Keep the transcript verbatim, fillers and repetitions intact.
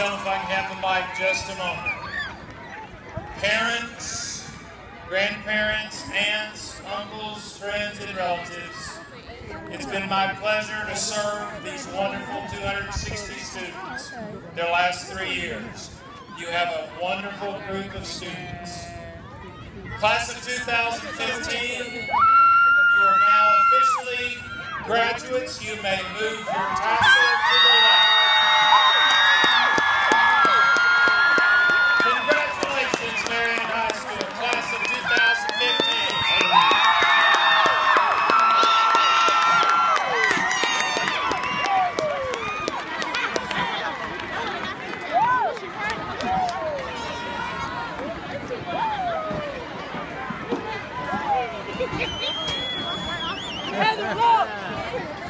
tell them if I can have the mic just a moment. Parents, grandparents, aunts, uncles, friends, and relatives, it's been my pleasure to serve these wonderful two hundred sixty students their last three years. You have a wonderful group of students. Class of two thousand fifteen, you are now officially graduates. You may move your tassel to the left. Congratulations, Marion High School, class of two thousand fifteen. Heather, look!